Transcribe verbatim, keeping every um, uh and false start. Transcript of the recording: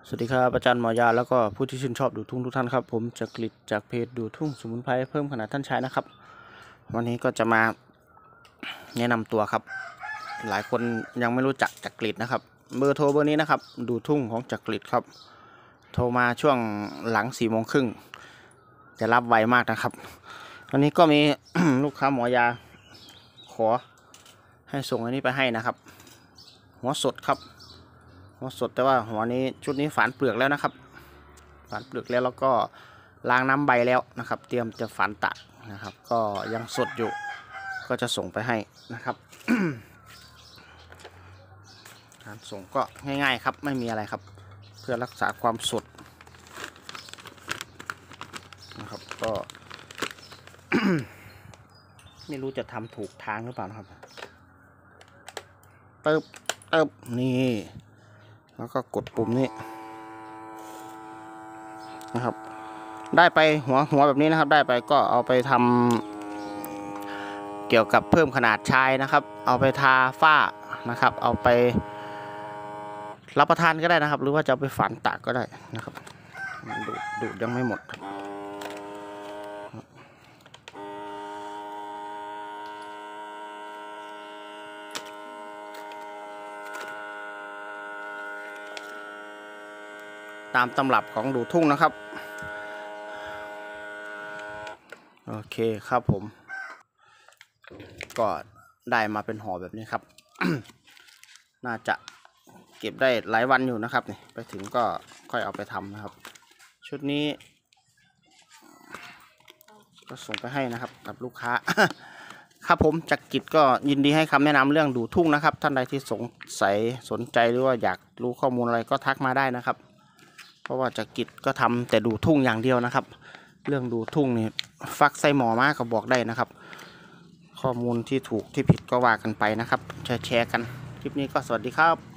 สวัสดีครับอาจารย์หมอยาแล้วก็ผู้ที่ชื่นชอบดูทุ่งทุกท่านครับผมจักริดจากเพจดูทุ่งสมุนไพรเพิ่มขนาดท่านใช้นะครับวันนี้ก็จะมาแนะนำตัวครับหลายคนยังไม่รู้จักจักริดนะครับเบอร์โทรเบอร์นี้นะครับดูทุ่งของจักริดครับโทรมาช่วงหลังสี่โมงครึ่งจะรับไวมากนะครับวันนี้ก็มี ลูกค้าหมอยาขอให้ส่งอันนี้ไปให้นะครับหัวสดครับหัวสดแต่ว่าหัวนี้ชุดนี้ฝานเปลือกแล้วนะครับฝานเปลือกแล้วแล้วก็ล้างน้ำใบแล้วนะครับเตรียมจะฝานตะนะครับก็ยังสดอยู่ก็จะส่งไปให้นะครับ การส่งก็ง่ายๆครับไม่มีอะไรครับเพื่อรักษาความสดนะครับก็ ไม่รู้จะทำถูกทางหรือเปล่านะครับเติบเติบนี่แล้วก็กดปุ่มนี้นะครับได้ไปหัวหัวแบบนี้นะครับได้ไปก็เอาไปทำเกี่ยวกับเพิ่มขนาดชายนะครับเอาไปทาฝ้านะครับเอาไปรับประทานก็ได้นะครับหรือว่าจะเอาไปฝันตากก็ได้นะครับดูดูยังไม่หมดตามตำรับของดูทุ่งนะครับโอเคครับผมก็ได้มาเป็นห่อแบบนี้ครับ น่าจะเก็บได้หลายวันอยู่นะครับนี่ไปถึงก็ค่อยเอาไปทำนะครับชุดนี้ก็ส่งไปให้นะครับกับลูกค้า ครับผมจักริดก็ยินดีให้คำแนะนำเรื่องดูทุ่งนะครับท่านใดที่สงสัยสนใจหรือว่าอยากรู้ข้อมูลอะไรก็ทักมาได้นะครับเพราะว่าจักริดก็ทำแต่ดูทุ่งอย่างเดียวนะครับเรื่องดูทุ่งนี่ฟักไส้หมอมาก็บอกได้นะครับข้อมูลที่ถูกที่ผิดก็ว่ากันไปนะครับแชร์แชร์กันคลิปนี้ก็สวัสดีครับ